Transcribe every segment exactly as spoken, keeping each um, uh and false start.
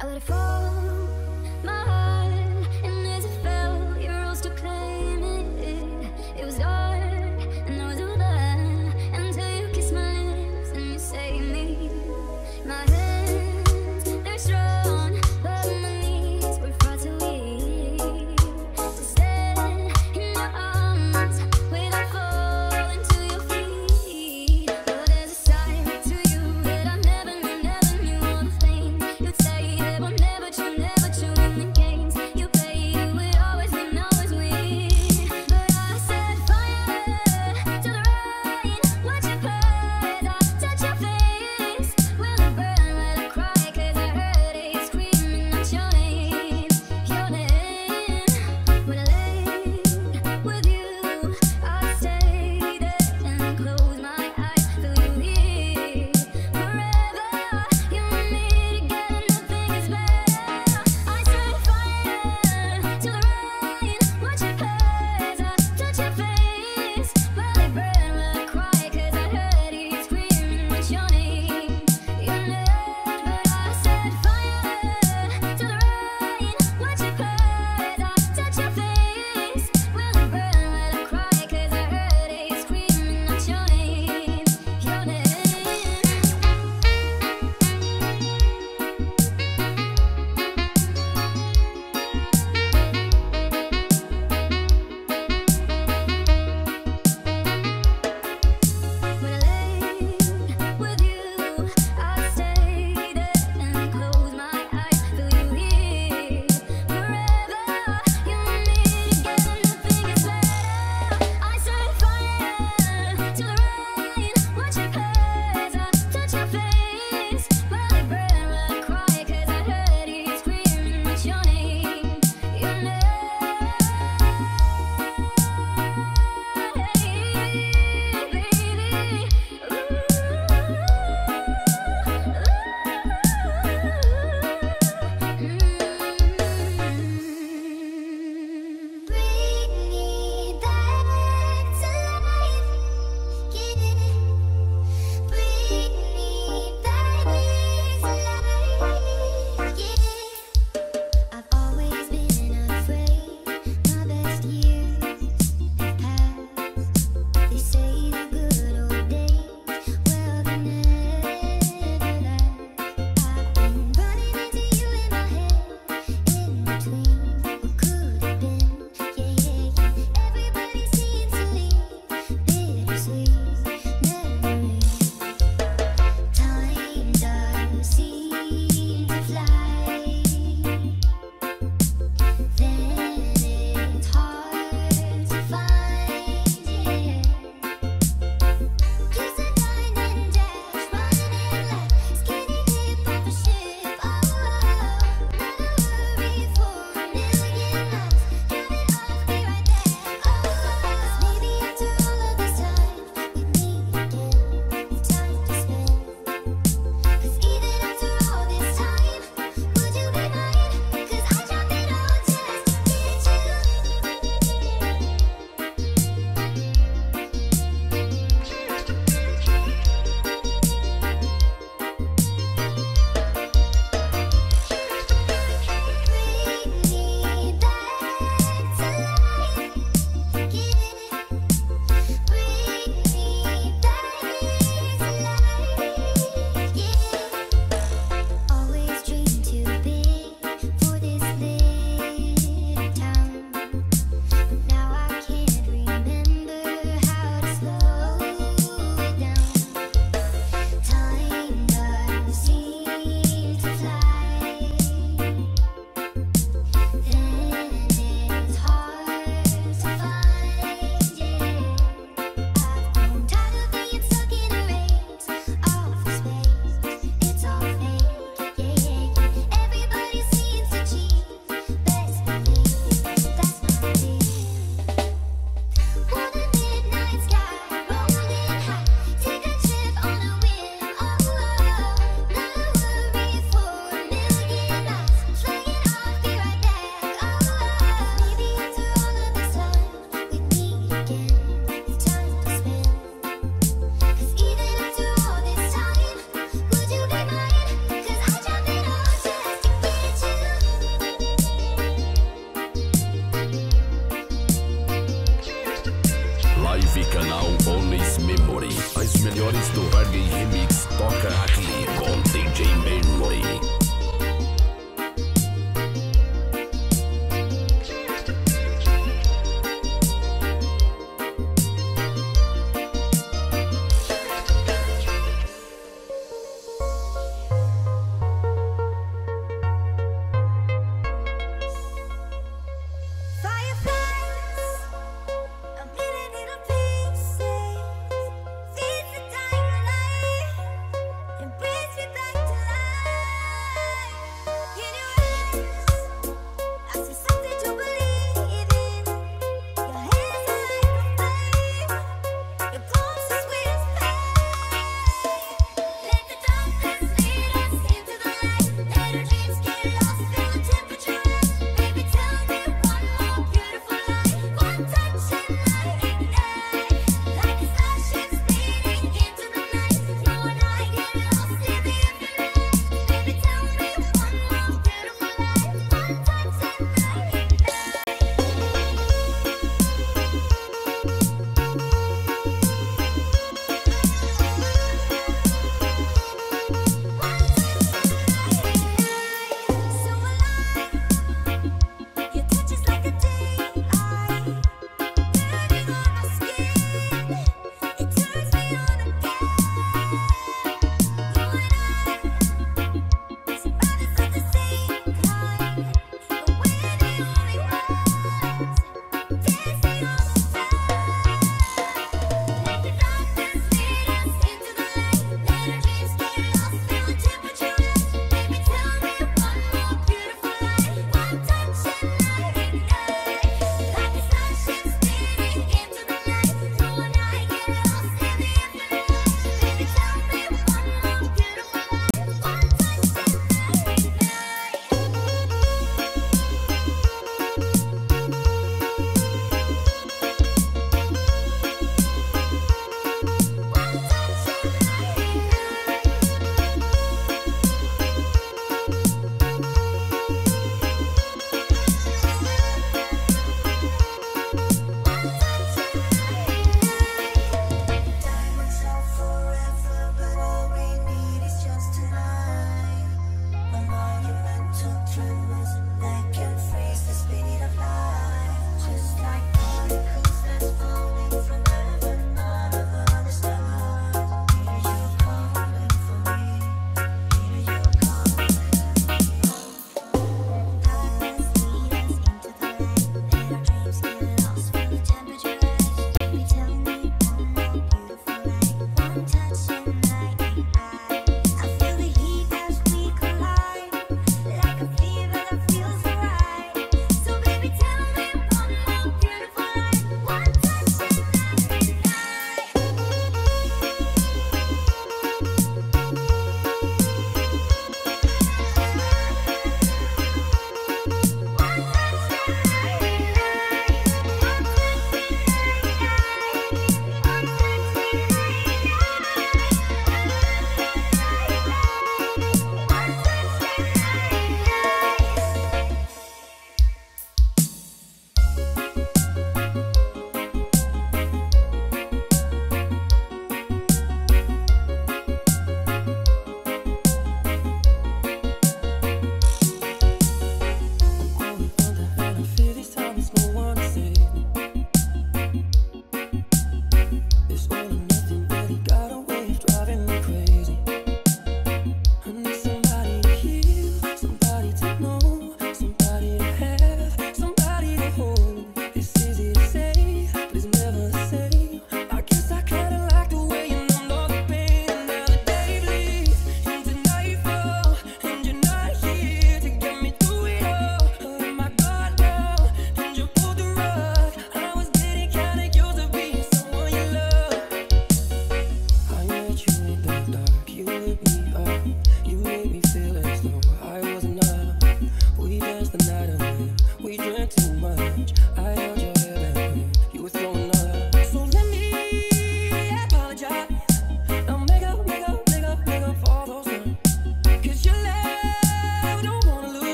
I let it fall, my heart, and as it fell, you rose to claim it. It was dark, and I was alone, until you kissed my lips and you saved me. My hands, they're strong, but my knees were far too weak to stand in your arms without falling to your feet. But there's a side to you that I never knew, never knew all the things you'd say that will never change. do Reggae Remix toca aqui com D J Memory. A million little pieces, feeds the dying light.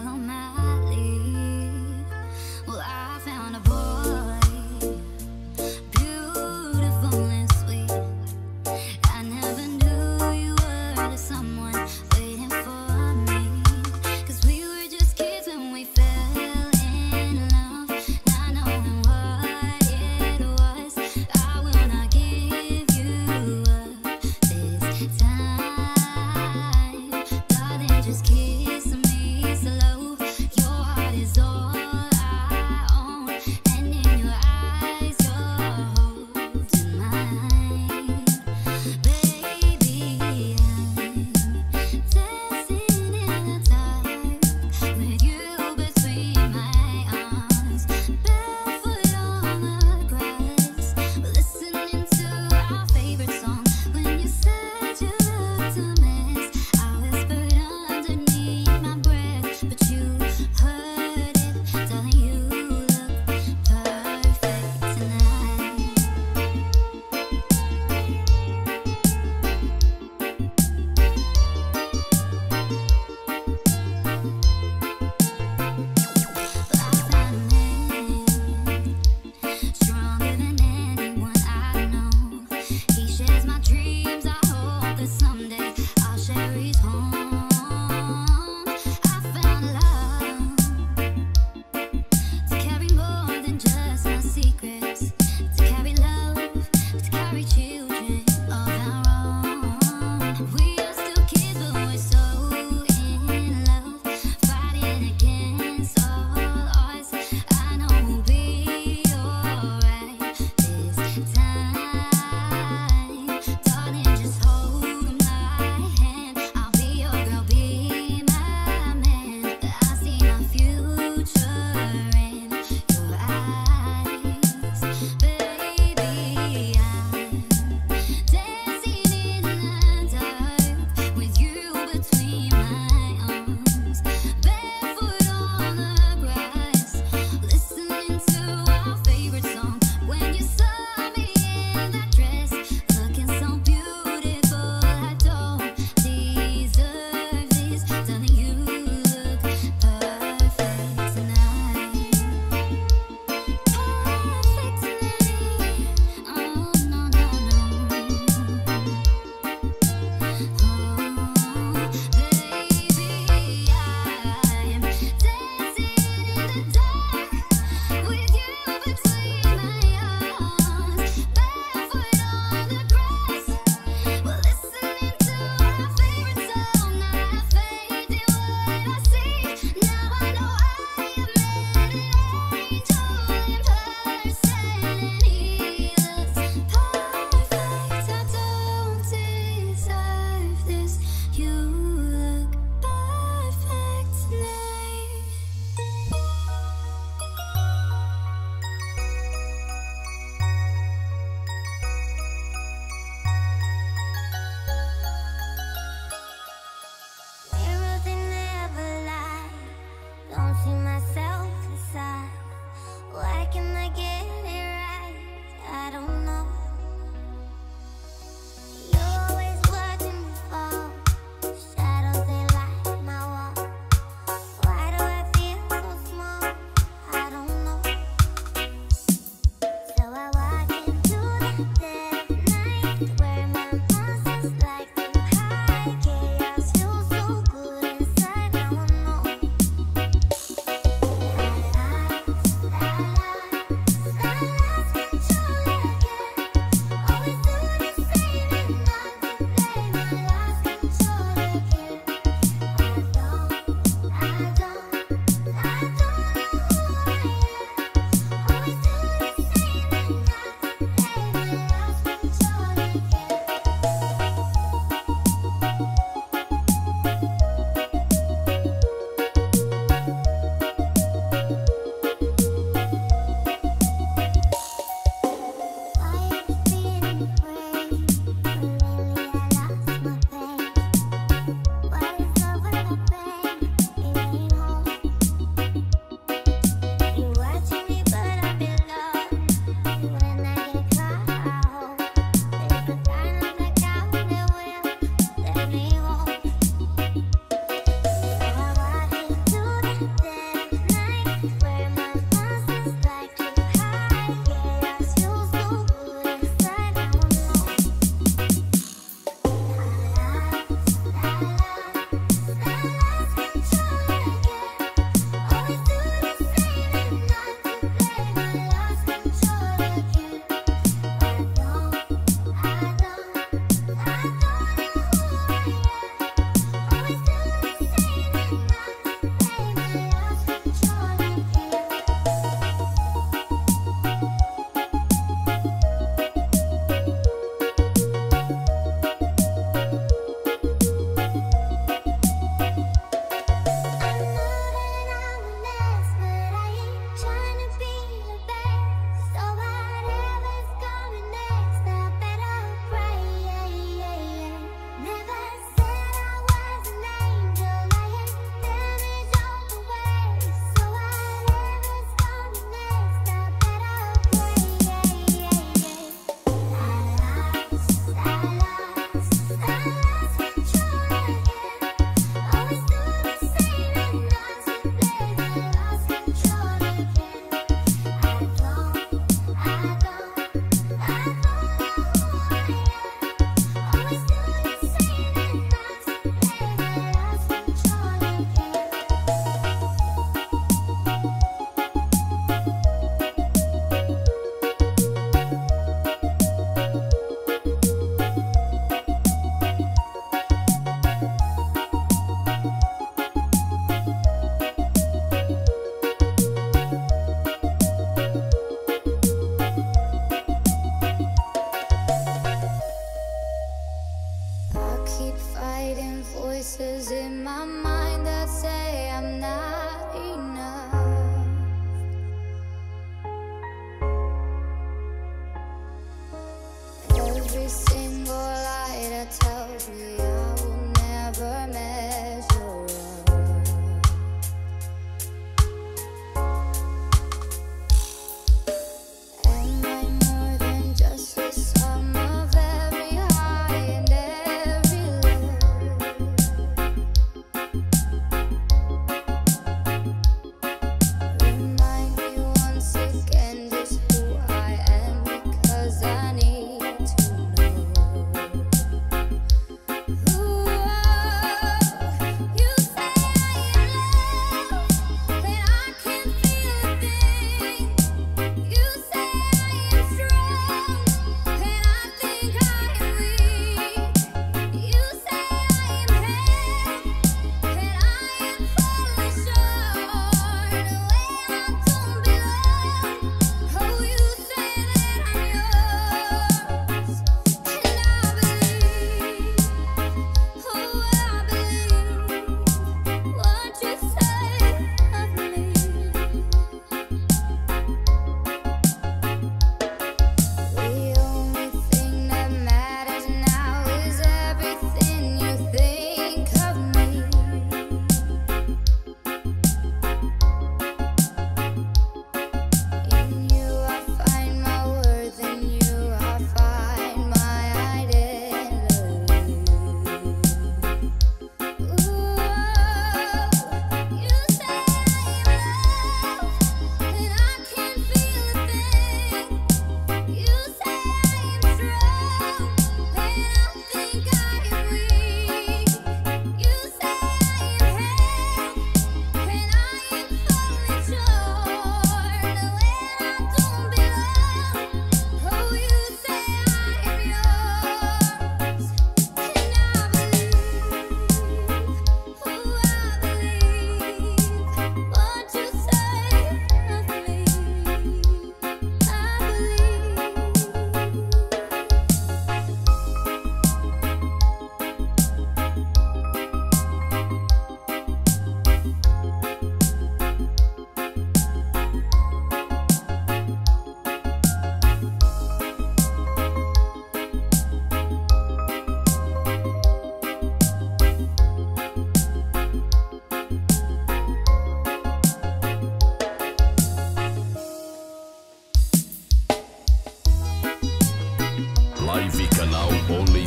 madly. Well, I found a boy, beautiful and sweet. I never knew you were the someone waiting for me. Cause we were just kids when we fell in love, not knowing what it was. I will not give you up this time. Darling, just kiss me slow.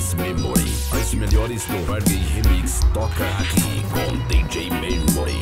Mix Memory. As melhores do reggae remix toca aqui com D J Memory.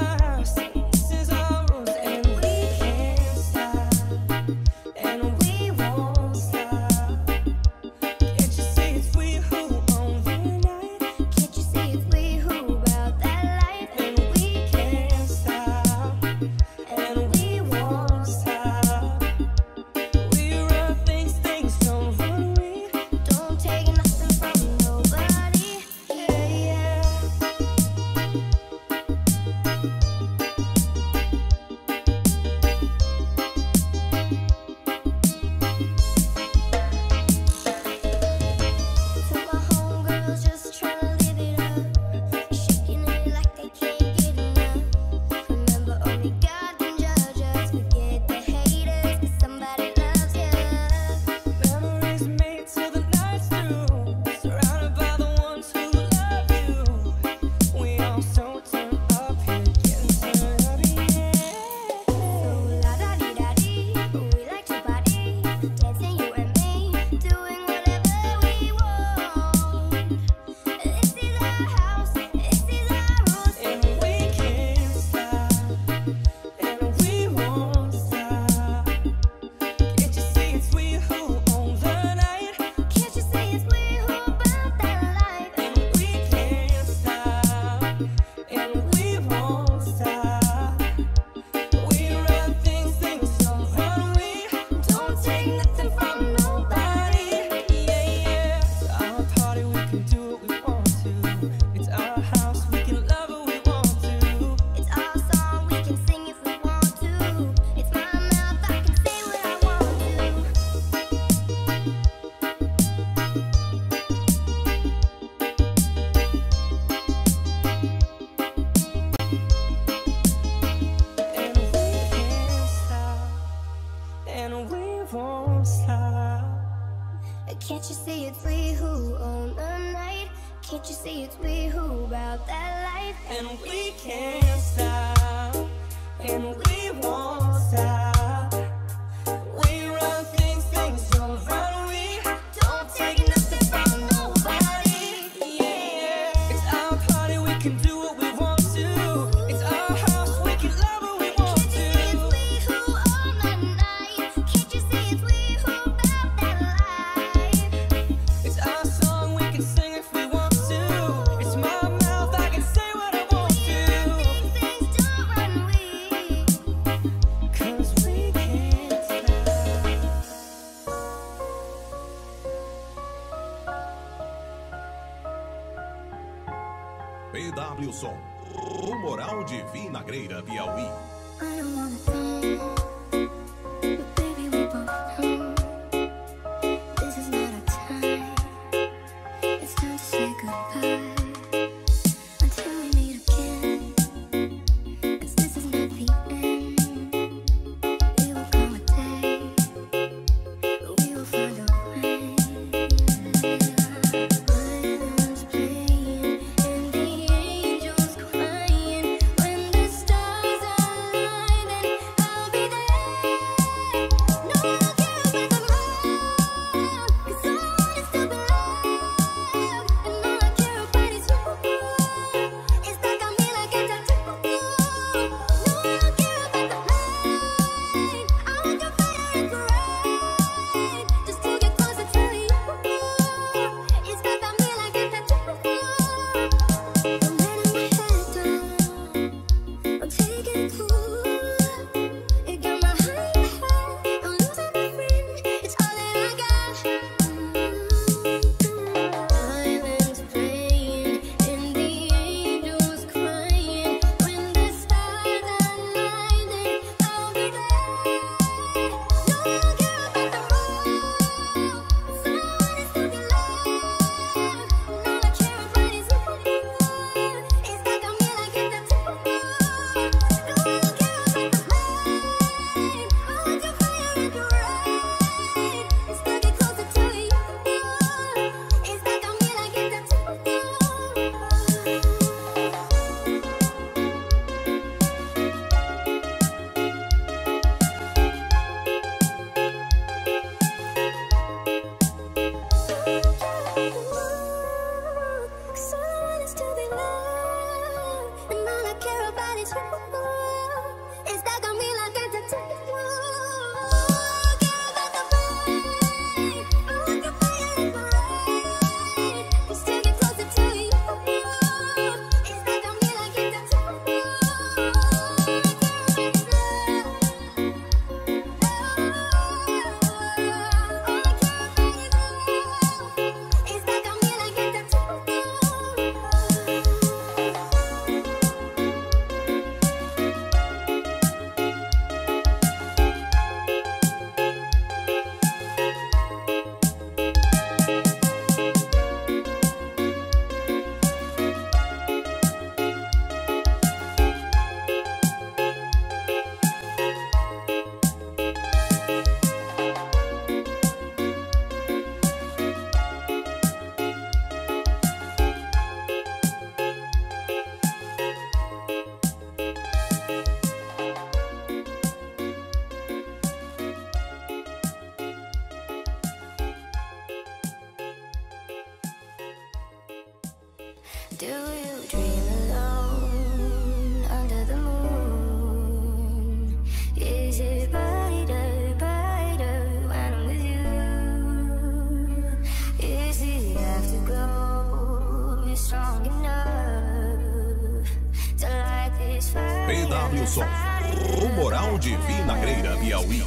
And we won't stop. Can't you see it's we who own the night? Can't you see it's we who about that life? And we can't stop, and we won't stop. We run things, things don't run we. Don't take nothing from nobody. Yeah, it's our party, we can do what we want to. It's our house, we can love what we want to. Can't you see it's we who own the night? Can't you see it's we who about that life? It's our song, we can sing if we want to. It's my mouth, I can say what I want to. Things, things don't run we. 'Cause we can't stop. P W Som, o Moral de Vinagreira, Piauí. I don't wanna know, but baby we both know this is not our time. It's time to say goodbye until we meet again. 'Cause this is not the end. It will come a day, but we will find a way. Violins playing and the angels crying. When the stars align, then I'll be there. No one will care about the world, 'cause all I want is to be loved. And all I care about is you. It's stuck on me like a tattoo. No one will care about the pain. I want your fire and parade, just to get closer to you. It's stuck on me like a tattoo. I'm letting my head down, I'm taking it cool. It got my heart in my head, I'm losing my friend. It's all that I got. Violins playing and the angels crying. When the stars align, then I'll be there. No one will care about the world, 'cause all I want is to be loved. And all I care about is you. It's stuck on me like a tattoo. No one will care about the pain. I want your fire and parade, just to get closer to you. It's stuck on me like a tattoo. Cause all I want is to be loved, and all I care about is you. It's stuck on me like a tattoo. I care about the pain. I want your fire and parade, just to get closer to you. It's stuck on me like a tattoo. I care about it's stuck on me like a tattoo. Do you dream alone under the moon? Is it brighter, brighter when I'm with you? Is the afterglow strong enough to light this fire? P W Som, o Moral de Vinagreira, Piauí.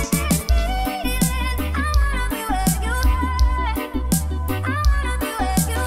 I wanna be where you are.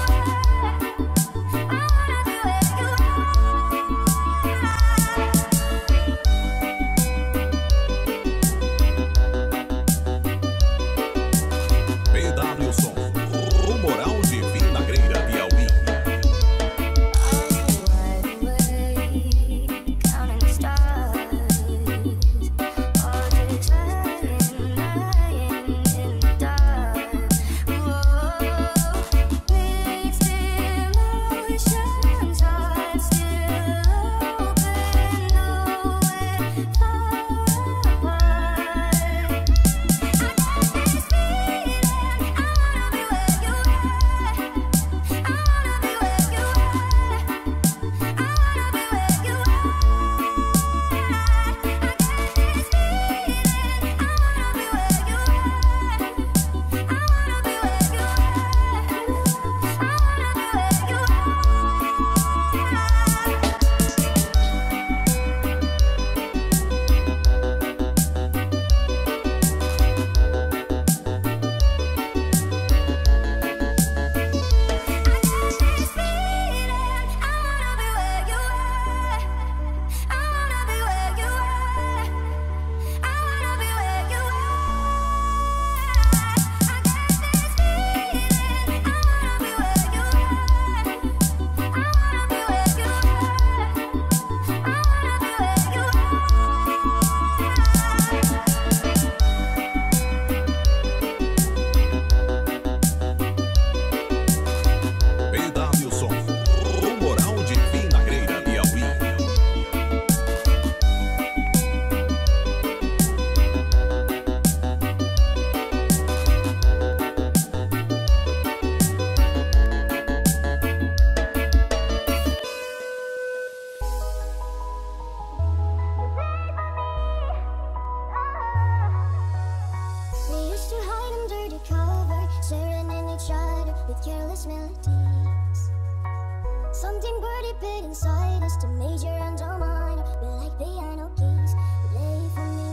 haunting birdie bit inside us to major and all minor. We're like piano keys. Play for me.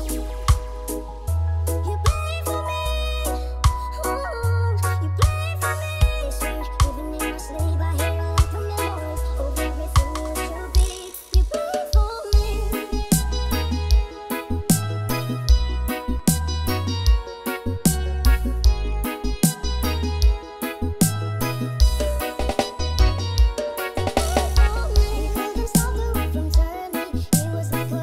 You play for me. Ooh, you play for me. They say even in my sleep I hear a lot from your voice. Over everything you should be. You play for me. You couldn't stop the way from turning. It was like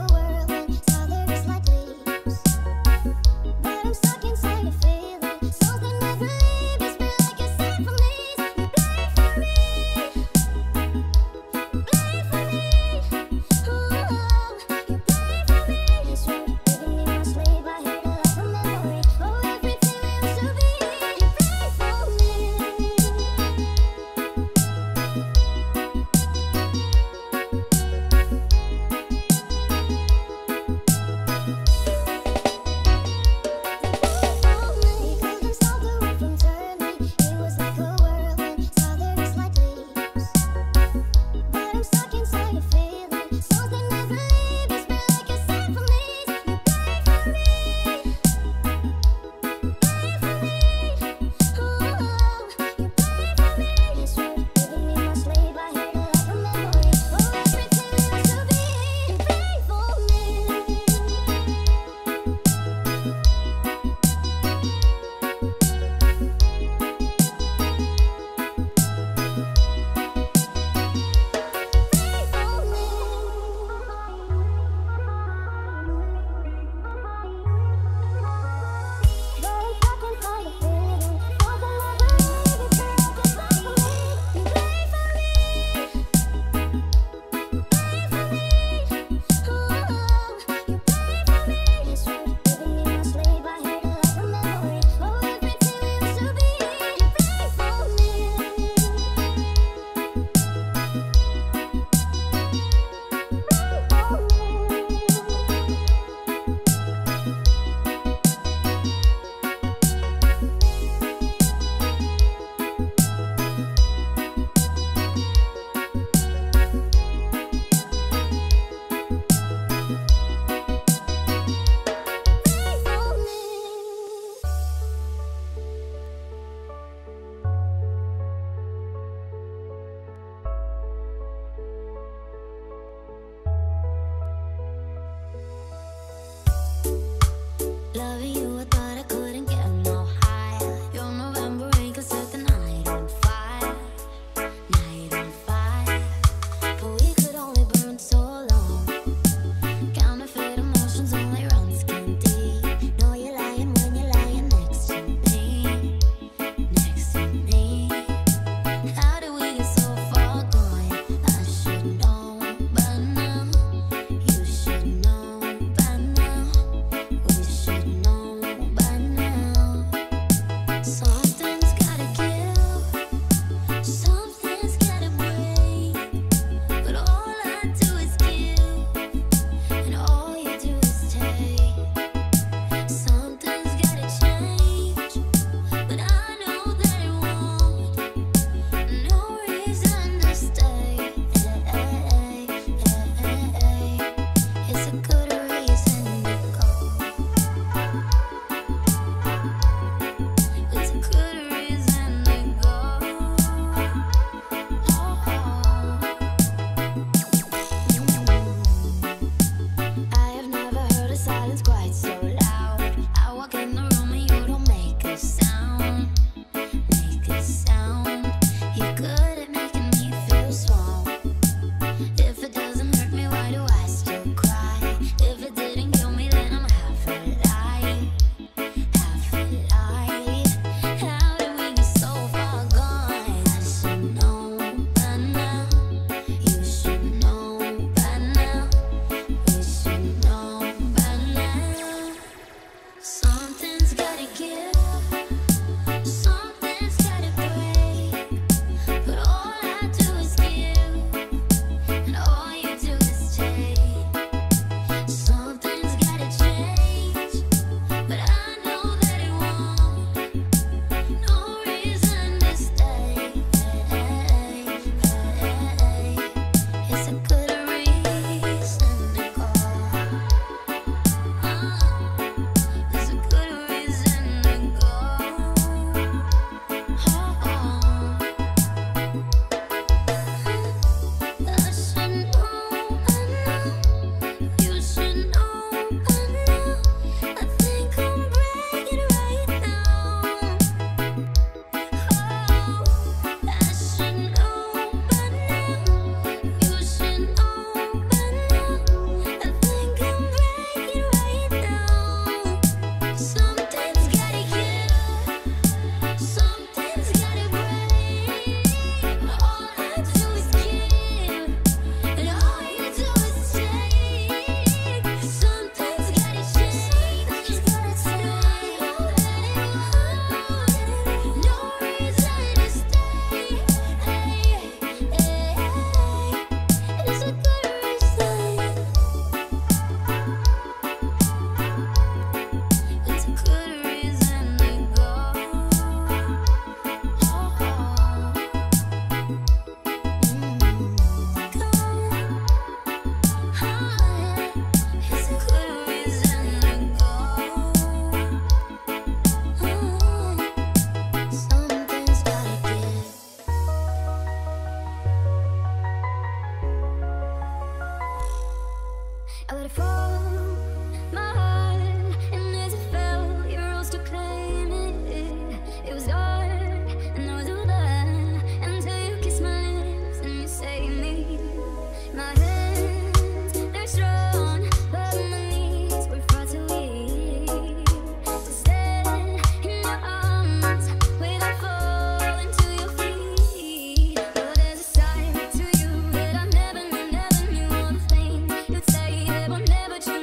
fall. My heart, and as it fell, you rose to claim it. It was dark, and I was alone until you kissed my lips and you saved me. My hands, they're strong, but my knees were far too weak to stand in your arms without falling to your feet. But there's a side to you that I never knew, never knew. All the things you'd say that will never change.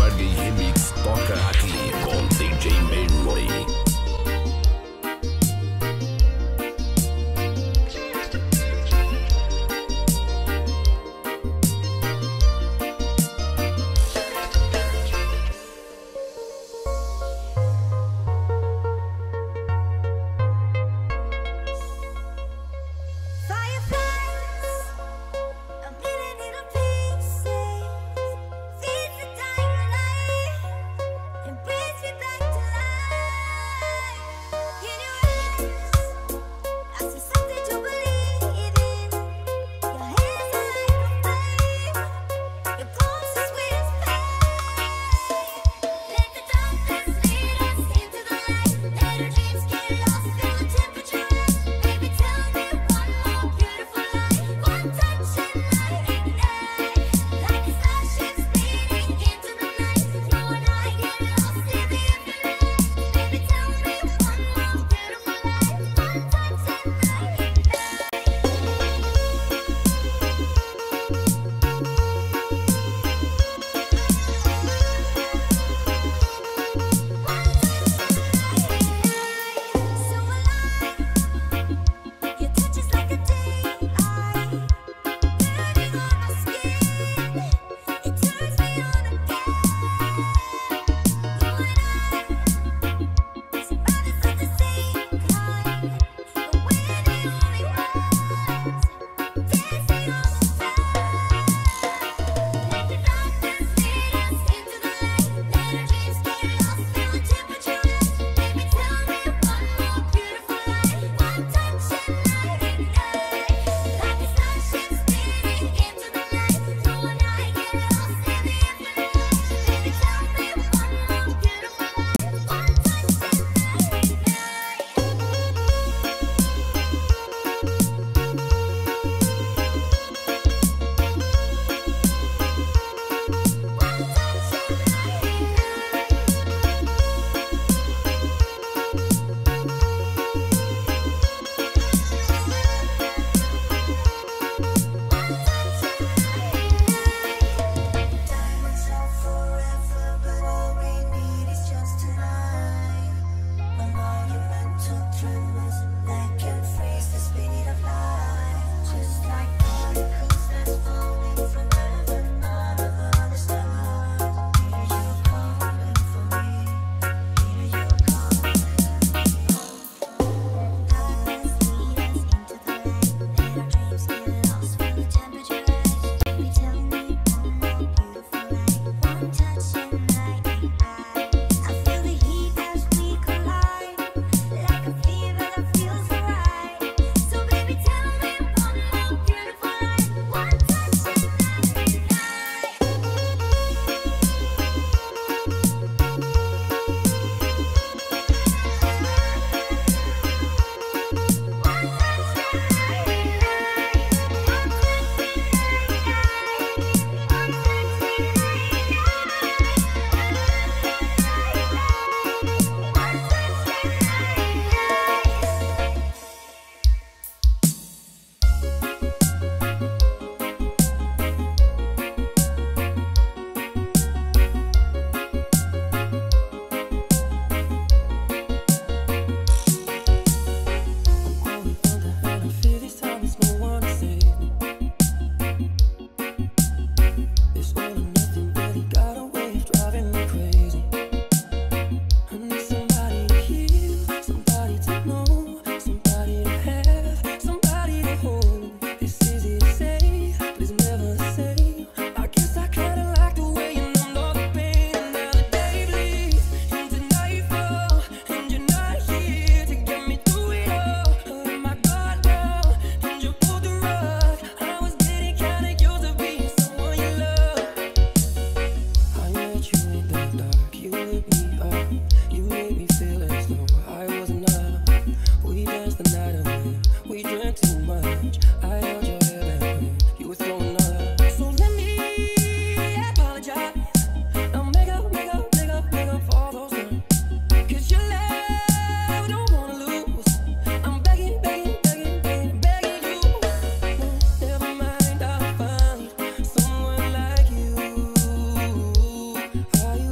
Fergie Remix toca aqui com D J Memory. Are you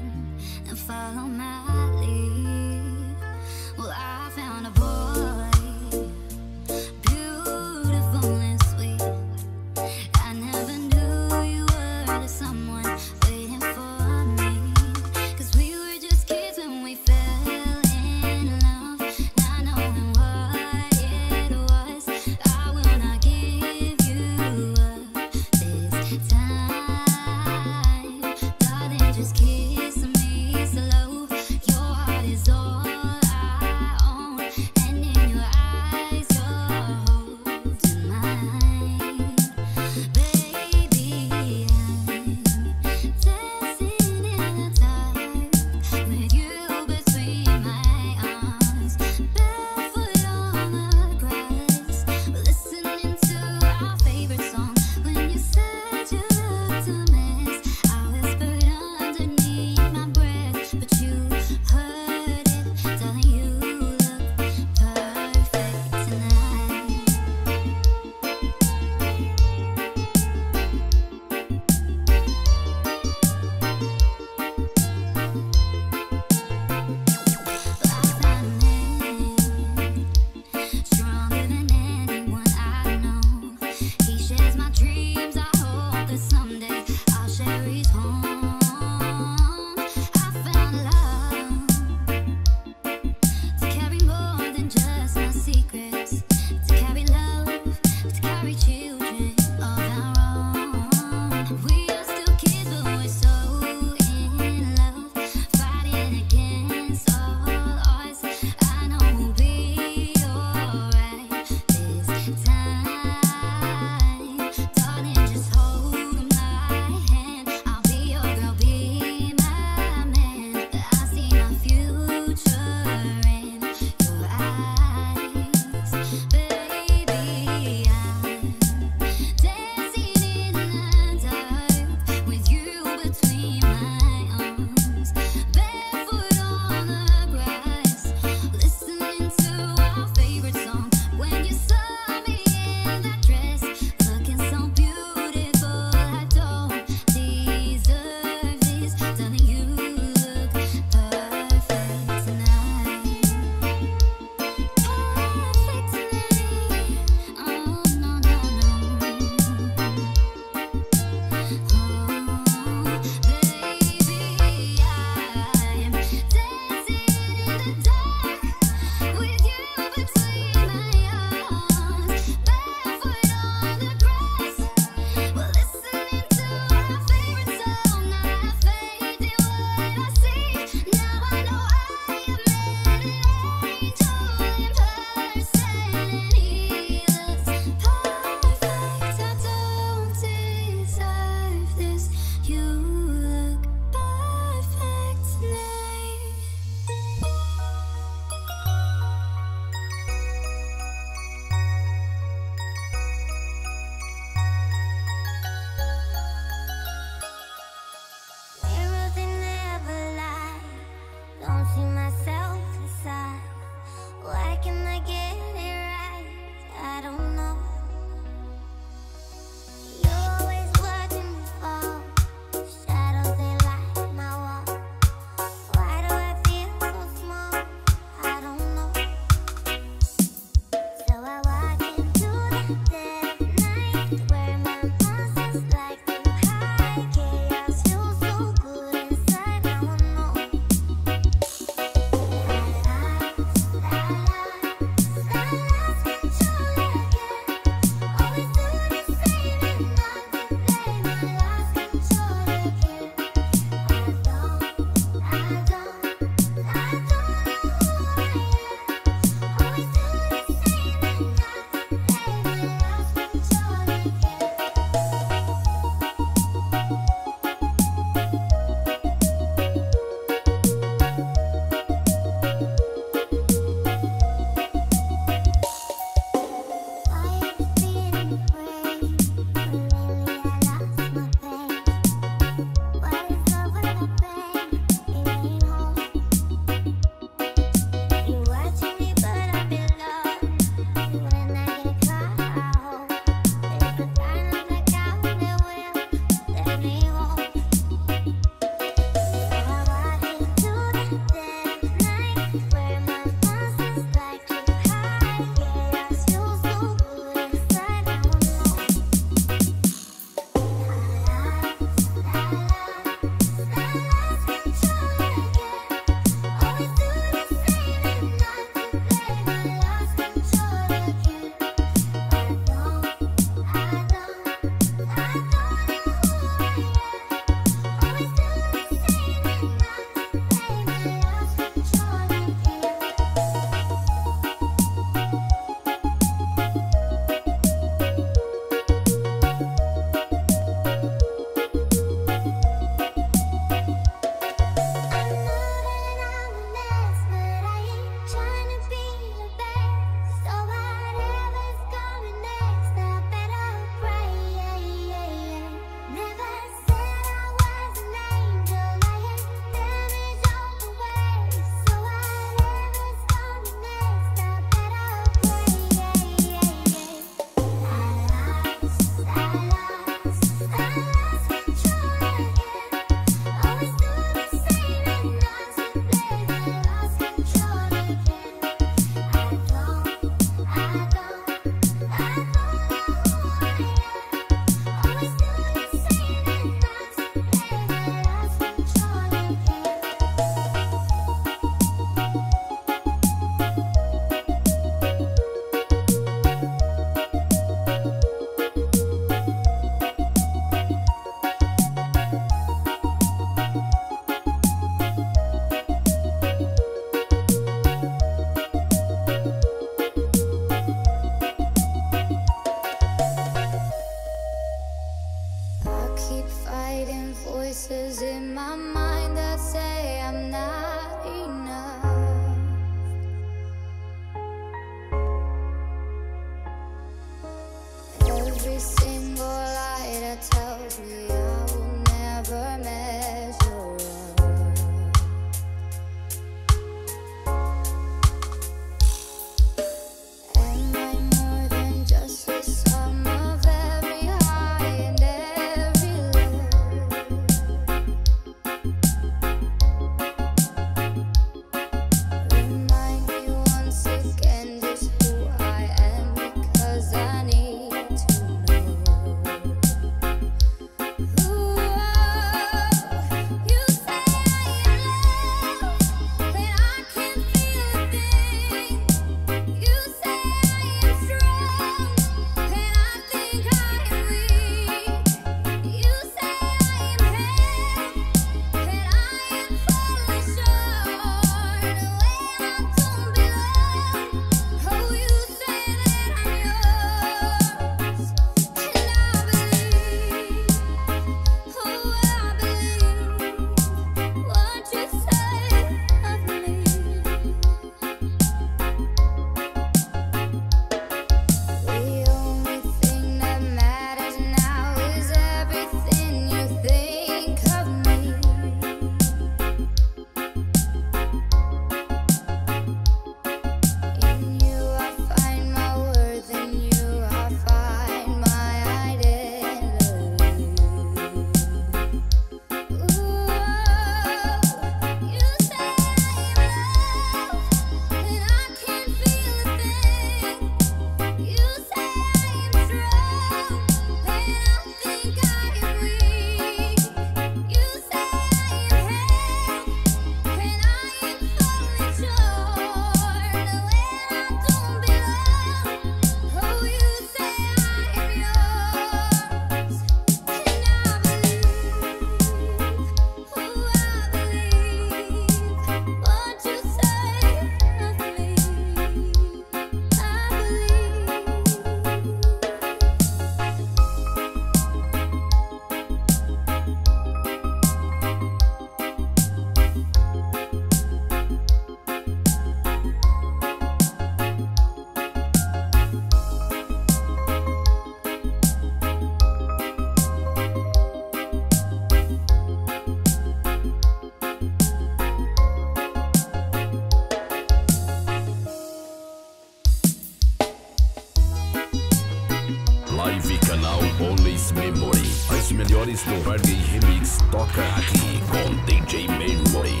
Live canal Always Memory. As melhores do Reggae Remix toca aqui com D J Memory.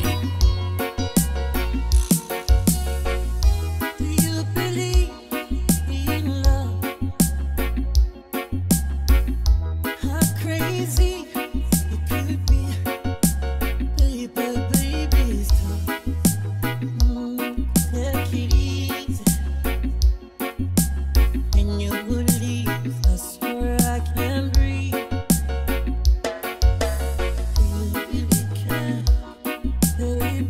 Baby,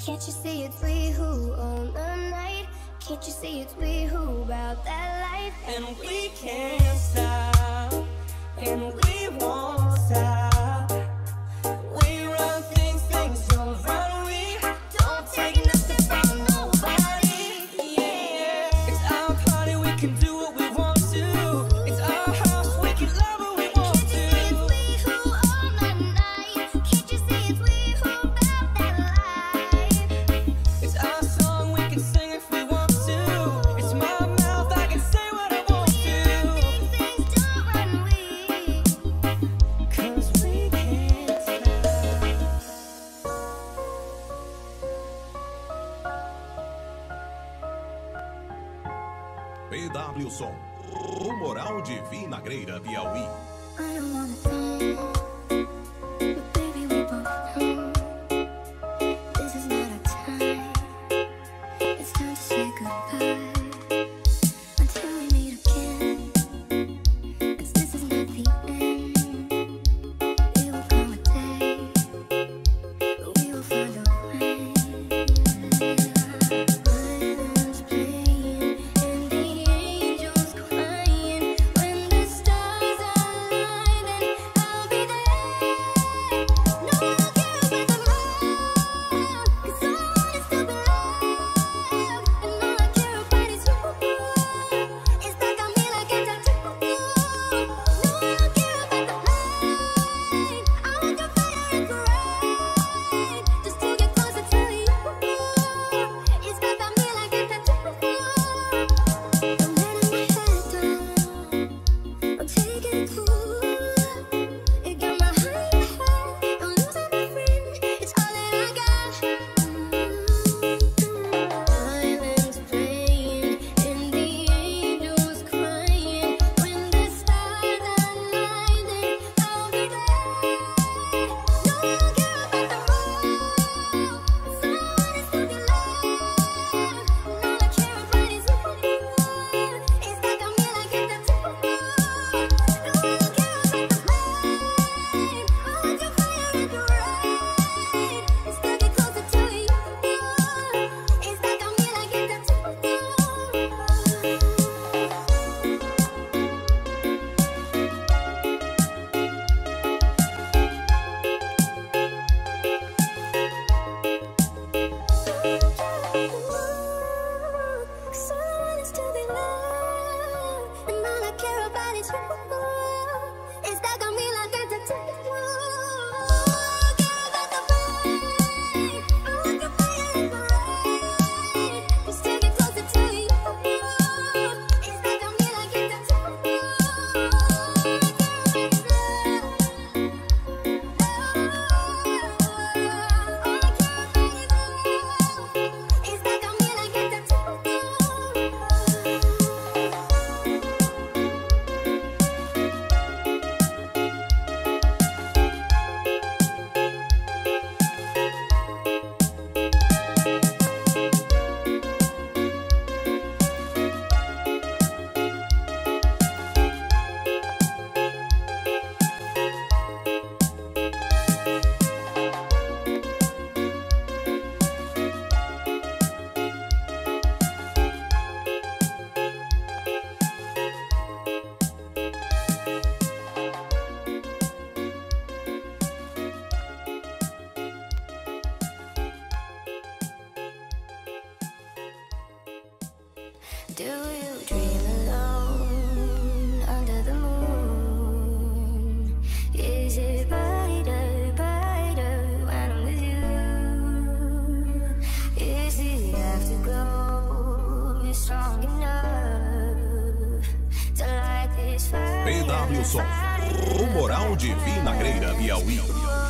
Can't you see it's we who own the night? Can't you see it's we who about that life? And we can't stop, and we won't stop. We run things, things don't run. We don't take nothing from nobody. Yeah, it's our party, we can do what we want to. It's our house, we can love what we want Can't you see it's to. we who own the night? Can't you see it's we who about that life? It's our song, we can sing if we want to. It's my mouth, I can say what I want to. Things don't run we. Cause we can't stop. P W Som, o Moral de Vinagreira, Piauí. I don't wanna think, but baby we both know this is not our time. It's time to say goodbye until we meet again. 'Cause this is not the end. It will come a day, but we will find a way. Violins playing and the angels crying. When the stars align, then I'll be there. No one will care about the love, 'cause all I want is to be loved. And all I care about is you. It's like I'm here like a tattoo. No one will care about the pain. I want your fire and parade, just to get closer to you. It's like I'm here like a tattoo. I'm letting my head down, I'm taking it cool. It got my heart in high, I'm losing my friend. It's all that I got. Violins playing and the angels crying. When the stars align, then I'll be there. No one will care about the road, 'cause all I want is to be loved. And all I care about is you. It's like I'm here like a tattoo. No one will care about the pain. I want your fire and parade, just to get closer to you. It's like I'm here like a tattoo. Cause all I want is to be loved, and all I care about is you. It's like I'm here like a tattoo. I don't care about the pain. I want your fire and parade, just to get closer to you. It's like I'm here like a tattoo. All I care about is love. All I care about is love. It's like I'm here like a tattoo. Do you dream alone under the moon? Is it brighter, brighter when I'm with you? Is the afterglow strong enough to light this fire? P W Som, o Moral de Vinagreira, Piauí.